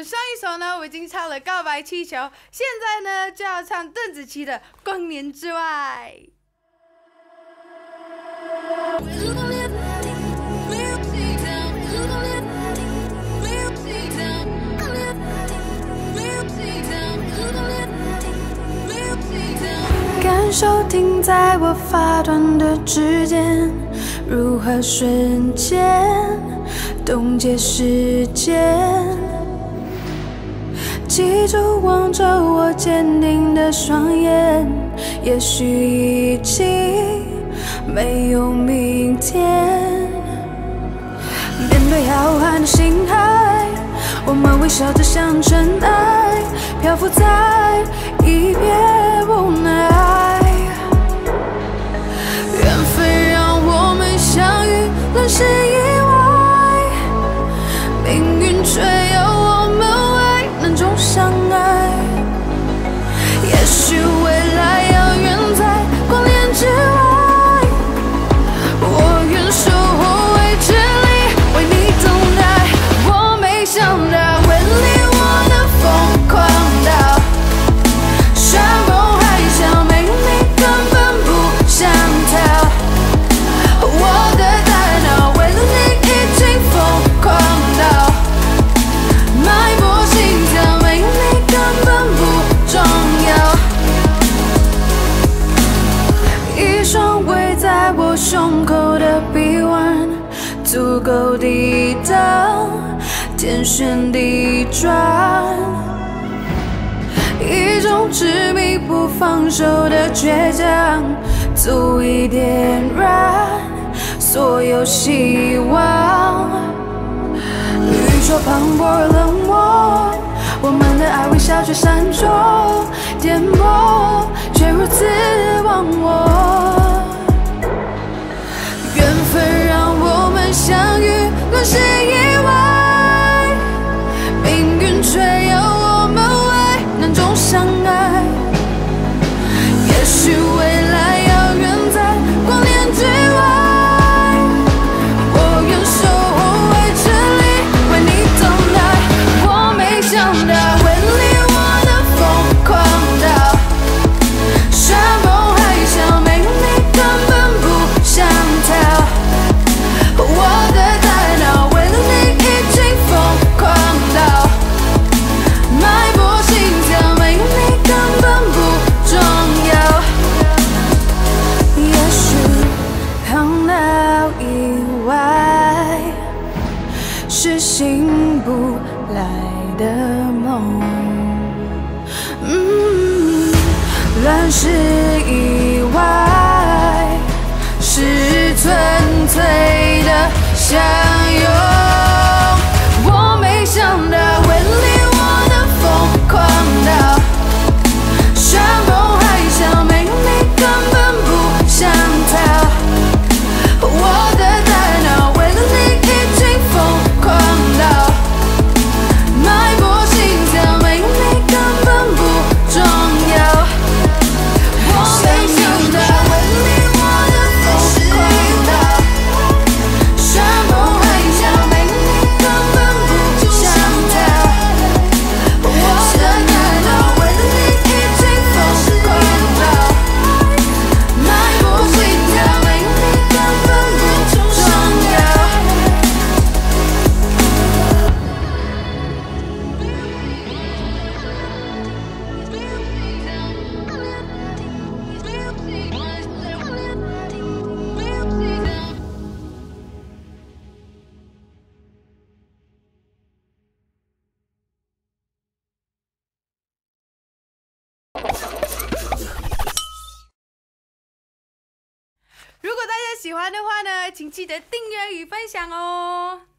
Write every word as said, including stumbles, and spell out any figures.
们上一首呢，我已经唱了《告白气球》，现在呢就要唱邓紫棋的《光年之外》。感受停在我发端的指尖，如何瞬间冻结时间？记住望着我坚定的双眼，也许已经没有明天。面对浩瀚的星海，我们微笑着像尘埃，漂浮在一片无奈。缘分让我们相遇，乱世意外，命运却有我们为难中相爱。也许未来遥远在光年之外，我愿守候未知里，为你等待。我没想到为你我能疯狂到山崩海啸，没你根本不想逃。我的大脑为了你已经疯狂到脉搏心跳，没你根本不重要。一双围在我胸口的臂弯，足够抵挡天旋地转。一种执迷不放手的倔强，足以点燃所有希望。宇宙磅礴而冷漠，我们的爱微笑却闪烁，颠簸却如此忘我。缘分让我们相遇，乱世意外，命运却有我们为难中相爱。也许未来遥远在光年之外，我愿守候未知里，为你等待。我没想到为你我能疯狂到山崩海啸，没你根本不想逃。我的大脑为了你已经疯狂到脉搏心跳，没你根本不重要。也许碰到意外是醒不来的梦，嗯，乱世意外是纯粹的相拥。我没想到为你我能疯狂到山崩海啸，没你根本不想逃。我的大脑为了你已经疯狂到脉搏心跳，没你根本不重要。我没想到为你我能疯狂到山崩海啸，没你根本不想逃。我的大脑为了你已经疯狂到脉搏心跳，没你根本不重要。如果大家喜欢的话呢，请记得订阅与分享哦。